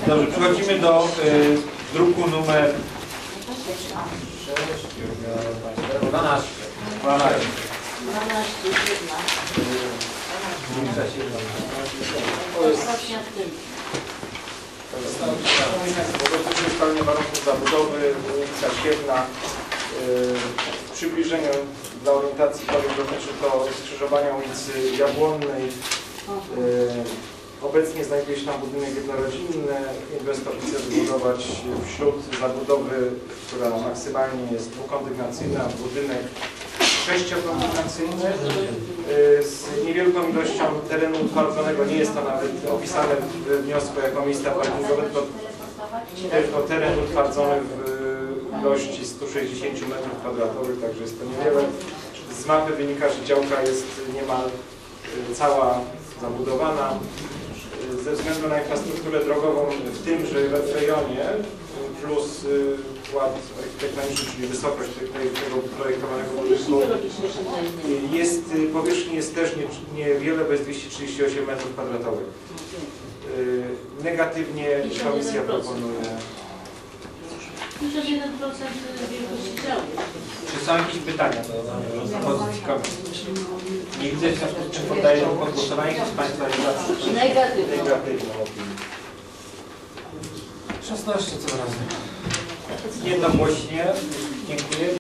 Dobrze, przechodzimy do druku numer 12. To jest dotyczy ustalenia warunków zabudowy, ulica Siewna. W przybliżeniu dla orientacji powiem, dotyczy to skrzyżowania ulicy Jabłonnej. Obecnie znajduje się tam budynek jednorodzinny. Inwestor chce wybudować wśród zabudowy, która maksymalnie jest dwukondygnacyjna, budynek sześciokondygnacyjny z niewielką ilością terenu utwardzonego. Nie jest to nawet opisane w wniosku jako miejsca parkingowe, tylko teren utwardzony w ilości 160 m², także jest to niewiele. Z mapy wynika, że działka jest niemal cała zabudowana. Ze względu na infrastrukturę drogową w tymże rejonie plus wkład architektoniczny, czyli wysokość tego projektowanego budynku, powierzchni jest też niewiele, bo jest 238 m². Negatywnie komisja proponuje. To jest 1% wielkości działu. Czy są jakieś pytania do pozycji komisji? Nie widzę, czy poddaję pod głosowanie, czy z Państwa jest Negatywną. negatywną opinię. 16 tym razem. Jednogłośnie. Dziękuję.